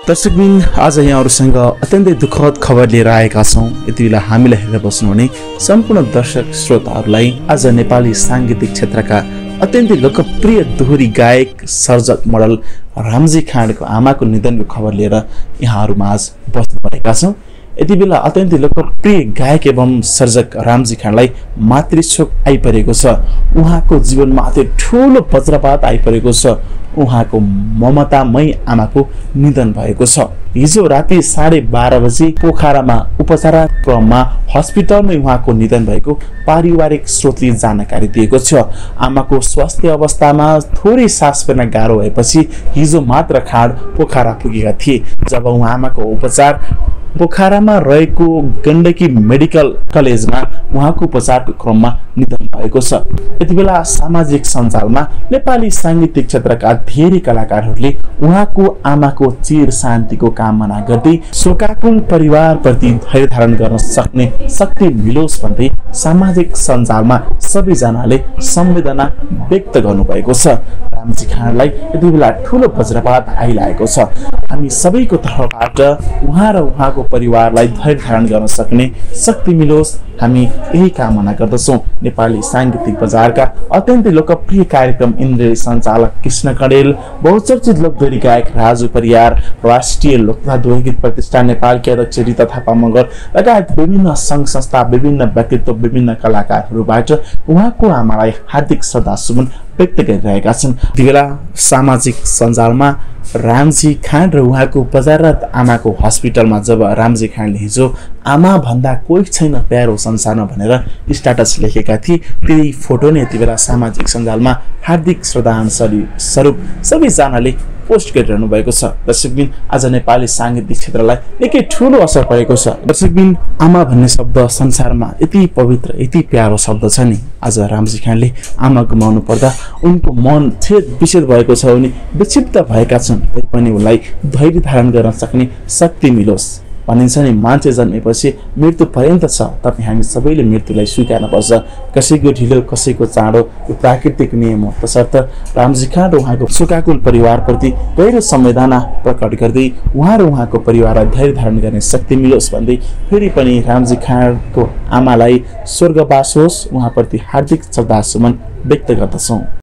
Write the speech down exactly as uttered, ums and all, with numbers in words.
दर्शकबिन आज यहाँहरूसँग अत्यन्तै दुःखद खबर लिएर आएका छौँ। यति बेला हामीलाई हेरेर बस्नुहुने सम्पूर्ण दर्शक श्रोताहरूलाई आज नेपाली साङ्गीतिक क्षेत्रका अत्यन्तै लोकप्रिय दोहोरी गायक सर्जक मोडल रामजी खाँडको आमाको निधनको खबर लिएर यहाँहरूमा आज बस्नु परेका छौँ। यति बेला अत्यन्तै लोकप्रिय गायक एवं सर्जक रामजी खाँडलाई मातृशोक आइपरेको छ। उहाँको जीवनमा अति ठुलो वज्रपात आइपरेको छ। उहाँको ममतामय आमाको निधन भएको छ। हिजो राति साढे बाह्र बजी पोखरामा उपचार क्रममा हस्पिटलमै उहाँको निधन भएको पारिवारिक स्रोतले जानकारी दिएको छ। आमाको स्वास्थ्य अवस्थामा थोरै सास फेर्न गाह्रो भएपछि हिजो मात्र खाँड पोखरा पुगेका थिए। जब उहाँ आमाको उपचार पोखरामा रहेको गण्डकी मेडिकल कलेजमा उहाँको उपचारको क्रममा निधन भएको छ। यति बेला सामाजिक सञ्जालमा नेपाली साङ्गीतिक क्षेत्रका धेरै कलाकारहरूले उहाँको आमाको चिर शान्तिको कामना गर्दै शोकाकुल परिवारप्रति धैर्य धारण गर्न सक्ने शक्ति मिलोस् भन्दै सामाजिक सञ्जालमा सबैजनाले संवेदना व्यक्त गर्नुभएको छ। रामजी खाँडलाई यति बेला ठुलो वज्रपात आइरहेको छ। हामी सबैको तर्फबाट उहाँ र उहाँको परिवारलाई धैर्य धारण गर्न सक्ने शक्ति मिलोस् हामी यही कामना गर्दछौँ। नेपाली साङ्गीतिक बजारका अत्यन्तै लोकप्रिय कार्यक्रम इन्द्रेणी सञ्चालक कृष्ण कडेल, बहुचर्चित लोकदोहोरी गायक राजु परियार, राष्ट्रिय लोककथा दोहोरी गीत प्रतिष्ठान नेपालकी अध्यक्ष रिता थापा मगर लगायत विभिन्न सङ्घ संस्था, विभिन्न व्यक्तित्व, विभिन्न कलाकारहरूबाट उहाँको आमालाई हार्दिक श्रद्धासुमन व्यक्त गरिरहेका छन्। यति बेला सामाजिक सञ्जालमा रामजी खाँड र उहाँको उपचाररत आमाको हस्पिटलमा जब रामजी खाँडले हिजो आमा भन्दा कोही छैन प्यारो संसारमा भनेर स्ट्याटस लेखेका थिए, त्यही फोटो नै यति बेला सामाजिक सञ्जालमा हार्दिक श्रद्धाञ्जली स्वरूप सबैजनाले पोस्ट गरिरहनु भएको छ। दर्शकबिन आज नेपाली साङ्गीतिक क्षेत्रलाई निकै ठुलो असर परेको छ। दर्शकबिन आमा भन्ने शब्द संसारमा यति पवित्र यति प्यारो शब्द छ नि। आज रामजी खाँडले आमा गुमाउनु पर्दा उनको मन छेद विच्छेद भएको छ। उनी विक्षिप्त भएका छन्। तैपनि उनलाई धैर्य धारण गर्न सक्ने शक्ति मिलोस् भनिन्छ नि। मान्छे जन्मेपछि मृत्यु पर्यन्त छ, तपाईँ हामी सबैले मृत्युलाई स्वीकार्नुपर्छ। कसैको ढिलो कसैको चाँडो यो प्राकृतिक नियम हो। तसर्थ रामजी खाँड र उहाँको शोकाकुल परिवारप्रति गहिरो संवेदना प्रकट गर्दै उहाँ र उहाँको परिवारलाई धैर्य धारण गर्ने शक्ति मिलोस् भन्दै फेरि पनि रामजी खाँडको आमालाई स्वर्गवास होस् उहाँप्रति हार्दिक श्रद्धासुमन व्यक्त गर्दछौँ।